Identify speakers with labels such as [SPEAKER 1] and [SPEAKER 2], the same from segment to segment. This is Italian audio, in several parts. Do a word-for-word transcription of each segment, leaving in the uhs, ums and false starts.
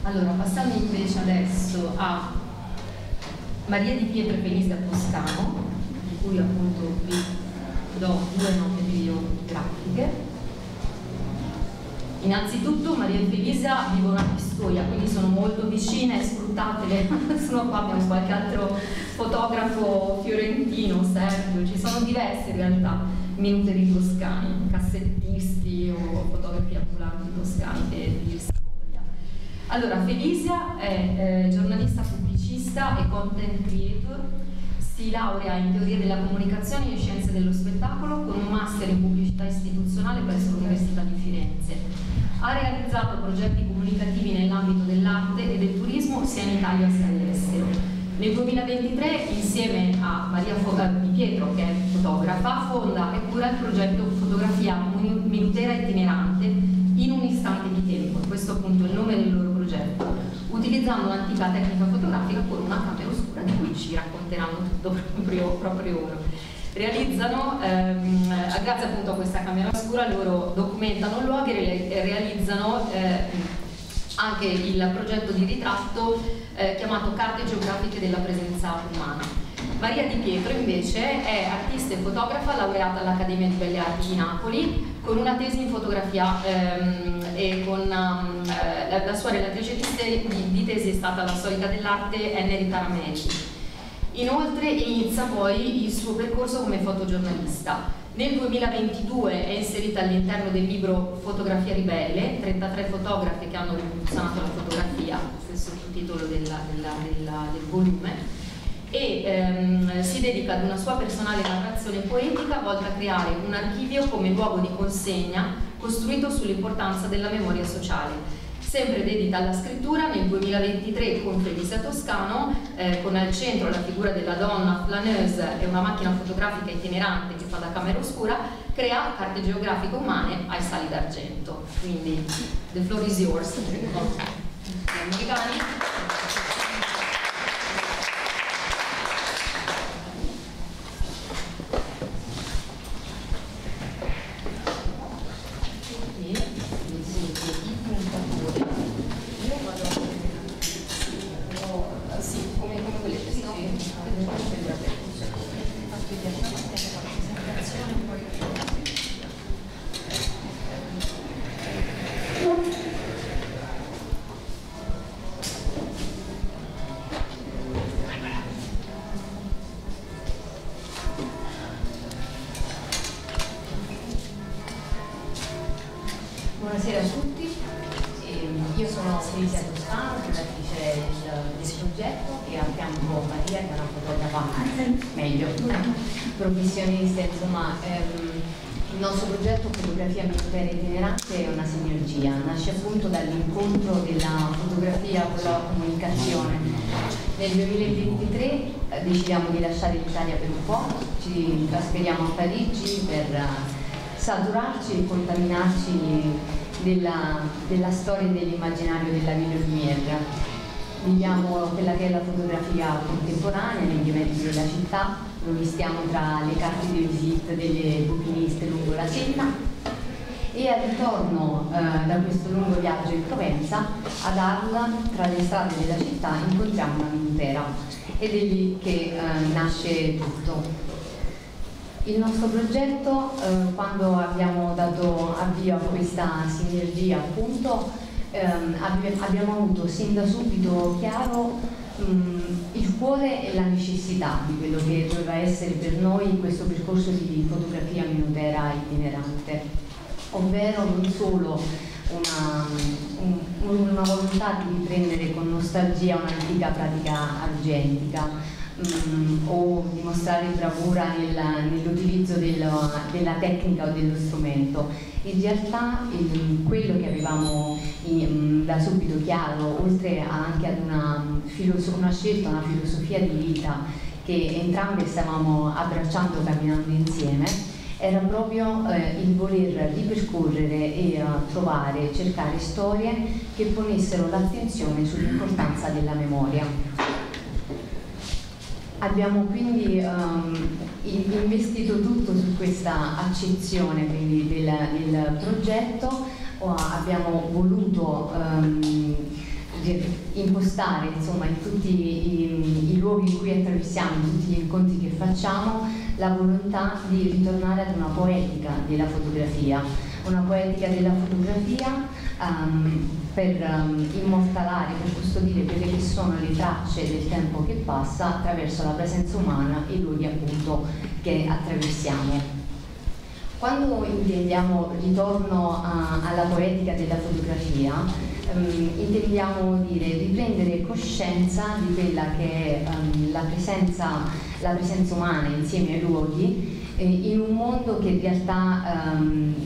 [SPEAKER 1] Allora, passando invece adesso a Maria di Pietro Felisa Toscano, di cui appunto vi do due note biografiche. Innanzitutto Maria e Felisa vivono a Pistoia, quindi sono molto vicine, sfruttatele. Sono qua, abbiamo qualche altro fotografo fiorentino, Sergio, ci sono diversi in realtà minuteri toscani, cassettisti o fotografi ambulanti toscani che dir si voglia. Allora, Felisa è eh, giornalista pubblicista e content creator, si laurea in teoria della comunicazione e scienze dello spettacolo con un master in pubblicità istituzionale presso l'Università di Firenze. Ha realizzato progetti comunicativi nell'ambito dell'arte e del turismo sia in Italia sia all'estero. Nel duemilaventitré, insieme a Maria Di Pietro, che è fotografa, fonda e cura il progetto Fotografia Minutera Itinerante in un istante di tempo. Questo è appunto il nome del loro progetto, utilizzando un'antica tecnica fotografica con una camera oscura di cui ci racconteranno tutto proprio, proprio loro. Realizzano, ehm, grazie appunto a questa camera oscura, loro documentano luoghi e realizzano eh, anche il progetto di ritratto eh, chiamato Carte geografiche della presenza umana. Maria Di Pietro invece è artista e fotografa laureata all'Accademia di Belle Arti di Napoli con una tesi in fotografia ehm, e con um, eh, la, la sua relatrice di, di tesi è stata la storica dell'arte Enneri Caramelli. Inoltre inizia poi il suo percorso come fotogiornalista. Nel duemilaventidue è inserita all'interno del libro Fotografia ribelle, trentatré fotografi che hanno rivoluzionato la fotografia, stesso titolo della, della, della, del volume, e ehm, si dedica ad una sua personale narrazione poetica volta a creare un archivio come luogo di consegna costruito sull'importanza della memoria sociale. Sempre dedita alla scrittura, nel duemilaventitré con Felisa Toscano, eh, con al centro la figura della donna flaneuse e una macchina fotografica itinerante che fa da camera oscura, crea carte geografiche umane ai sali d'argento. Quindi, the floor is yours. Americani.
[SPEAKER 2] Buonasera a tutti, io sono Felisa Toscano, curatrice del progetto, e a fianco Maria, che è una fotografa meglio, professionista. Insomma, ehm, il nostro progetto Fotografia Minutera Itinerante è una sinergia, nasce appunto dall'incontro della fotografia con la comunicazione. Nel duemilaventitré eh, decidiamo di lasciare l'Italia per un po', ci trasferiamo a Parigi per uh, saturarci e contaminarci della, della storia e dell'immaginario della Ville Lumière. Viviamo quella che è la fotografia contemporanea negli eventi della città, lo mistiamo tra le carte di visite delle buchinisti lungo la Senna, e al ritorno eh, da questo lungo viaggio in Provenza, ad Arles, tra le strade della città, incontriamo una minutera, ed è lì che eh, nasce tutto. Il nostro progetto, eh, quando abbiamo dato avvio a questa sinergia, appunto, ehm, abbi abbiamo avuto sin da subito chiaro mh, il cuore e la necessità di quello che doveva essere per noi questo percorso di fotografia minutera itinerante, ovvero non solo una, un, una volontà di riprendere con nostalgia un'antica pratica argentica, Mm, o dimostrare bravura nel, nell'utilizzo del, della tecnica o dello strumento. In realtà il, quello che avevamo in, da subito chiaro, oltre a, anche ad una, una scelta, una filosofia di vita che entrambe stavamo abbracciando, camminando insieme, era proprio eh, il voler ripercorrere e uh, trovare, cercare storie che ponessero l'attenzione sull'importanza della memoria. Abbiamo quindi um, investito tutto su questa accezione quindi del, del progetto, o abbiamo voluto um, impostare insomma in tutti i, i luoghi in cui attraversiamo, in tutti gli incontri che facciamo, la volontà di ritornare ad una poetica della fotografia, una poetica della fotografia um, per um, immortalare, per custodire quelle che sono le tracce del tempo che passa attraverso la presenza umana e i luoghi appunto che attraversiamo. Quando intendiamo ritorno a, alla poetica della fotografia, um, intendiamo dire riprendere coscienza di quella che è um, la, presenza, la presenza umana insieme ai luoghi eh, in un mondo che in realtà um,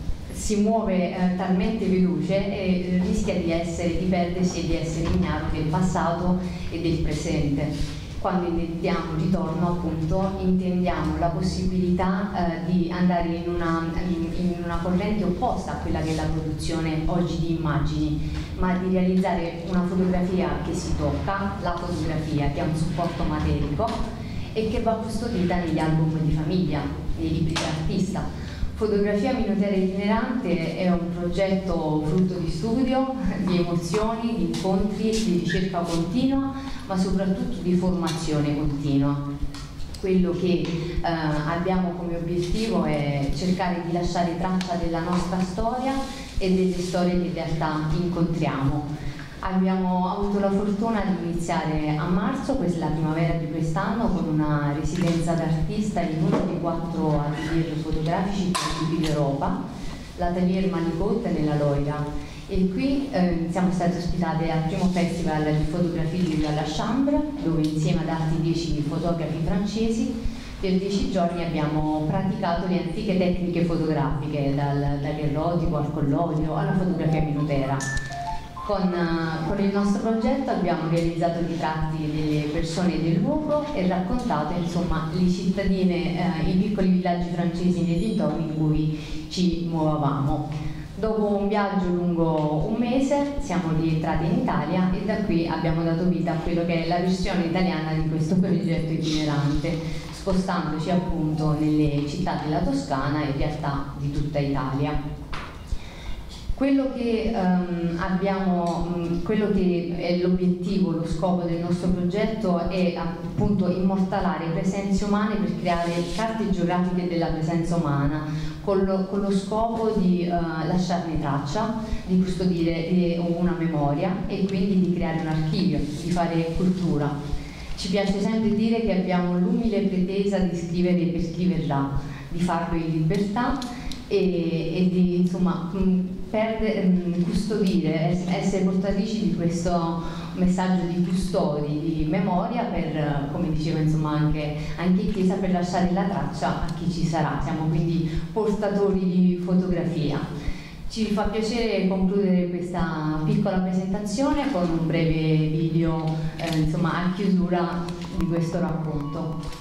[SPEAKER 2] si muove eh, talmente veloce e eh, rischia di, essere, di perdersi e di essere ignaro del passato e del presente. Quando intendiamo ritorno, appunto, intendiamo la possibilità eh, di andare in una, in, in una corrente opposta a quella che è la produzione oggi di immagini, ma di realizzare una fotografia che si tocca, la fotografia che ha un supporto materico e che va custodita negli album di famiglia, nei libri dell'artista. Fotografia Minutera Itinerante è un progetto frutto di studio, di emozioni, di incontri, di ricerca continua, ma soprattutto di formazione continua. Quello che eh, abbiamo come obiettivo è cercare di lasciare traccia della nostra storia e delle storie che in realtà incontriamo. Abbiamo avuto la fortuna di iniziare a marzo, questa è la primavera di quest'anno, con una residenza d'artista in uno dei quattro atelier fotografici più di Europa, l'atelier Manicotte nella Loira. E qui eh, siamo state ospitate al primo festival di fotografia di Viva la Chambre, dove insieme ad altri dieci fotografi francesi per dieci giorni abbiamo praticato le antiche tecniche fotografiche, dal, dall'erotico al collodio alla fotografia minutera. Con, uh, con il nostro progetto abbiamo realizzato ritratti delle persone del luogo e raccontato insomma le cittadine, uh, i piccoli villaggi francesi nei dintorni in cui ci muovevamo. Dopo un viaggio lungo un mese siamo rientrati in Italia e da qui abbiamo dato vita a quello che è la versione italiana di questo progetto itinerante, spostandoci appunto nelle città della Toscana e in realtà di tutta Italia. Quello che, um, abbiamo, um, quello che è l'obiettivo, lo scopo del nostro progetto è appunto immortalare presenze umane per creare carte geografiche della presenza umana, con lo, con lo scopo di uh, lasciarne traccia, di custodire di una memoria e quindi di creare un archivio, di fare cultura. Ci piace sempre dire che abbiamo l'umile pretesa di scrivere per chi verrà, di farlo in libertà e, e di insomma perdere, custodire, essere portatrici di questo messaggio di custodi, di memoria per, come diceva insomma anche, anche Chiesa, per lasciare la traccia a chi ci sarà. Siamo quindi portatori di fotografia. Ci fa piacere concludere questa piccola presentazione con un breve video eh, insomma a chiusura di questo racconto.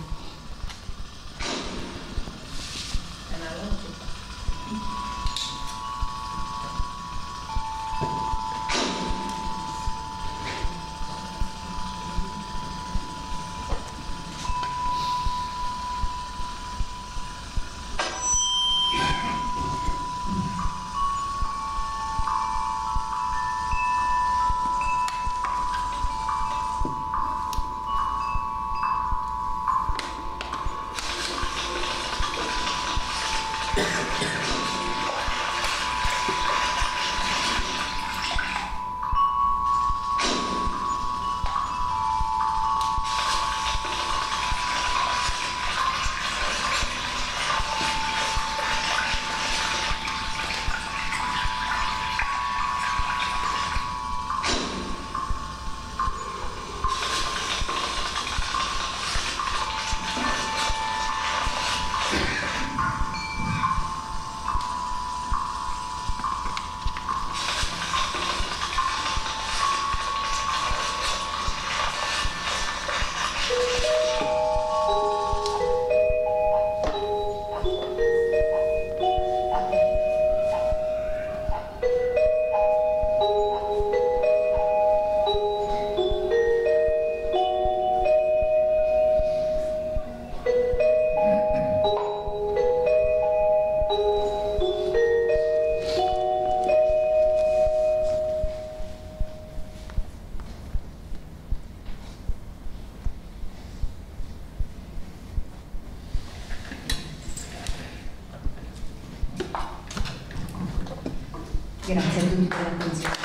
[SPEAKER 2] Grazie a tutti per l'attenzione.